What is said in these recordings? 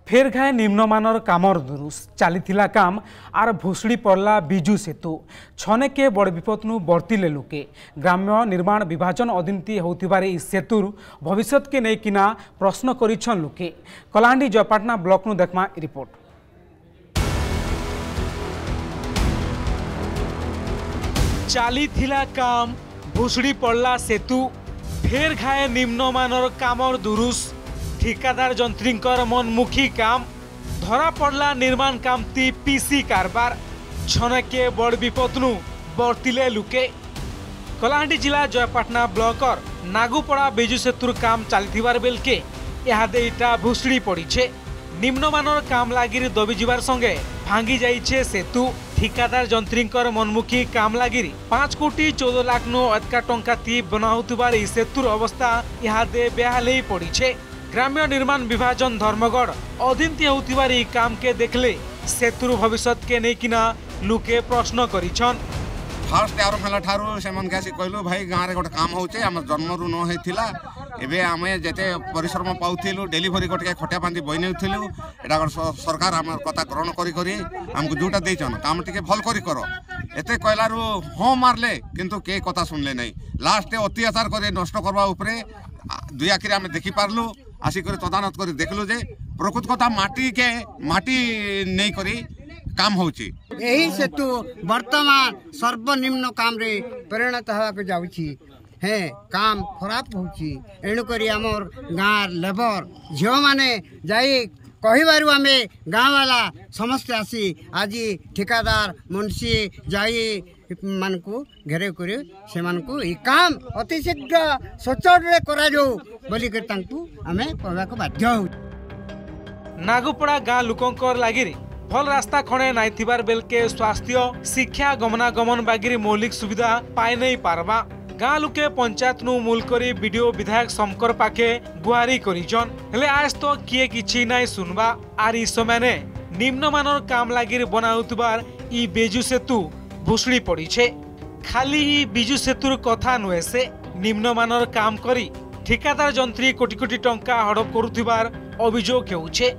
फेर घाए निम्नमानर कामर दुरुस चलीथिला काम आर भुसुड़ी पड़ला बिजु सेतु छनेके बड़ विपदनु बर्तिले लोके ग्राम्य निर्माण विभाजन अधीनती होतिबार इ सेतुर भविष्यत के नेकिना प्रश्न करिछन लोके। कलाहांडी जयपाटना ब्लॉक नु देखमा रिपोर्ट। चलीथिला काम भुसुड़ी पड़ला सेतु फेर घाए निम्नमानर कामर दुरुस ठिकादार जंत्रींकर मनमुखी काम धरा पड़ला निर्माण कामती पीसी कारबार छनके बड़ विपदनु बर्तिले लुके। कलाहांडी जिला जयपाटना ब्लॉकर नागुपड़ा बिजु सेतुर काम चलथिबार बेलके इहादे इटा भुसुड़ी पड़ीछे। निम्नमानर काम लागिरी दबी जिबार संगे भांगी जाइछे सेतु। ठिकादार जंत्रींकर मनमुखी काम लागिरी 5 कोटी 14 लाख नु अधिका टंका ती बनाउतिबार इ सेतुर अवस्था इहादे बेहाले पड़ीछे। ग्राम्य निर्माण विभाजन धर्मगढ़ अधीनती होतिबार इ काम के देखले सेतुर भविष्यत के नेकिना लुके प्रश्न करिछन। फास्ट आरो फेला ठारू से मन कैसे कहलु भाई गाँ रे गोटे काम होचे हम जन्मरु न हेथिला एबे आमे जेते परिश्रम पाउथिलु डेलीवरी गोटे खटिया बांधी बई नेउथिलु एटा सरकार हमर कथा ग्रहण करी करी हमको जोटा देछन काम टिके भल करी करो एते कहलारु हो मारले किंतु के कथा सुनले नै लास्ट अत्याचार करे नष्ट करबा ऊपरे दुई आखिर आमे देखि पारलु आसी करे तदानत करे देखलु जे प्रकृत कथा माटी नै करी काम होची। यही सेतु वर्तमान सर्वनिम्न काम रे परिणत होगा जाउची है काम खराब होची एणुकरी आमर गाँव लेबर झील माने जाई कहिबारु आमे गाँव वाला समस्त आसी आज ठिकादार मुंशी जाई मानकु घेरे करे से मानकु ई काम अति शीघ्र सचोट रे करा जो बोली के तांकु आमे कहबा को बाध्य हो। नागुपड़ा गाँ लोकंकर लागिरी भल रास्ता खणे नाई थिबार बेलके स्वास्थ्य शिक्षा गमनागमन बागिरी मौलिक सुविधा पाए नहीं पारबा। गाँ लुके पंचायत नु मूल करी वीडियो विधायक शंकर पाखे गुहारी करिजन हेले आज तो किए किछि नाई सुनबा आर इ समय निम्नमानर काम लागिरी बनाउतबार इ बिजु सेतु भुसुड़ी पड़ीछे। खाली इ बिजु सेतुर कथा नुहे से निम्नमानर काम करी ठिकादार जंत्री कोटी कोटी टंका हड़प करुथिबार अभियोग हेउछे।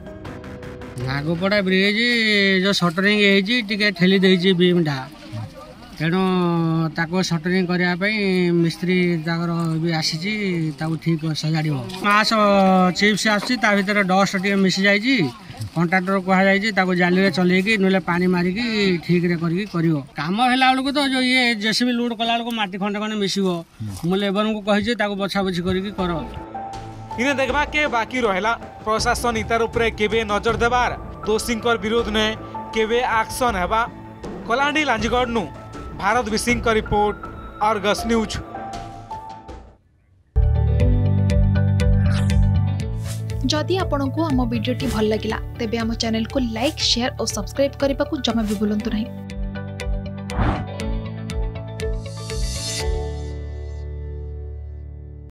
नागुपड़ा ब्रिज जो सटरिंग टे ठेली देजी बीमटा तेणु ताको सटरिंग करने मिस्त्री भी आसी ठीक सजाड़ मास चिप्स आसी भर डस्ट टे मिसी जाइए कंट्राक्टर कहुई जाली चलैकी ना पानी मारिकी ठीक रे कर कम है बेलू तो जो ये जेसीबी लोड कला बेलू मटी खंडे खंडे मिसो मु लेबर को कही बछा बछी कर इन्हें देखबा के बाकी रहेला प्रशासन इतार उपरे केबे नजर देबार दोषींकर विरोध ने केबे एक्शन हेबा। कलाहांडी लांजीगढ़ नु भारत विसिंग का रिपोर्ट आर्गस न्यूज। जदि आपंक आम भिडी भल लगा तेब आम चैनल को लाइक शेयर और सब्सक्राइब करने को जमा भी भूलु नहीं।